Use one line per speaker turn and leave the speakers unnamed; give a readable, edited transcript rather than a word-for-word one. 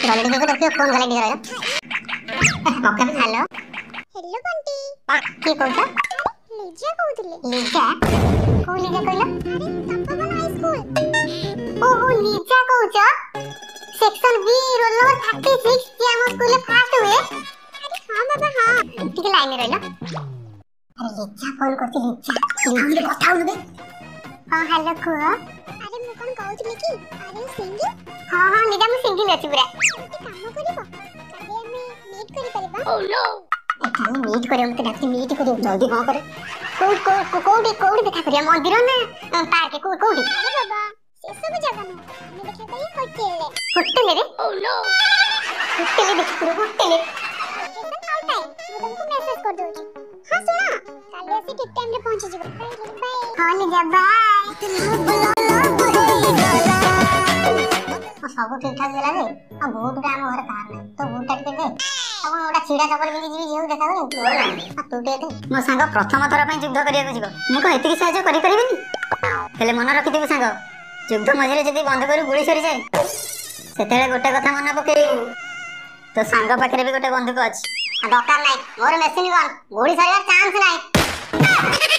गले देखो देखो फोन गले दिख रहा मक्का भी हेलो
हेलो बंटी
की कहता
लिजा कहउतले
लिजा को लिजा कहला
अरे तपवन हाई स्कूल
ओहो लिजा कहउचा सेक्शन बी रोल नंबर 36 जे हम स्कूल में फास्ट हुए
अरे हां बाबा हां
ठीक लाइन में रहला अरे लिजा फोन करती लिजा हमरे କଥା होने हां हेलो को
अरे मु कोन कहउतले की अरे सिंगिंग
हां हां लिजा मु सिंगिंग अछि पूरा
काम करिबो काले हमें मीट करि परिबा
ओह नो एखाने मीट करे हमके डाक्टर मीट करे जल्दी कहां करे कोडी देखा करिया मंदिर ना पार्क कोडी
अरे बाबा से सब जगह में हमें देखा कहीं
होटल रे ओह नो होटल देख पूरा होटल
लोकेशन आउट टाइम मैं तुमको मैसेज कर दूंगी हां सुना काले से ठीक टाइम रे पहुंच जीबो बाय बाय
हां लिजा बाय सब ठीक ठाक गेला रे आ भूत का हम घर कार नहीं तो भूत टाक दे अब ओडा छिड़ा चपल भी जीवी जेउ देखा गले आ तू दे दे मो संग प्रथम थरा पे युद्ध करिया को जीव मु को एतिकी सहायता करि परिबिनी हेले मन रखि देबो संग युद्ध मझरे जदी बंद करू गुली सरी जाए सेतेले गोटे कथा मन पकेइबू तो संग पाखरे भी गोटे बंदूक अछि आ दरकार नाही मोर मशीन गन गुली सरिया चांस नाही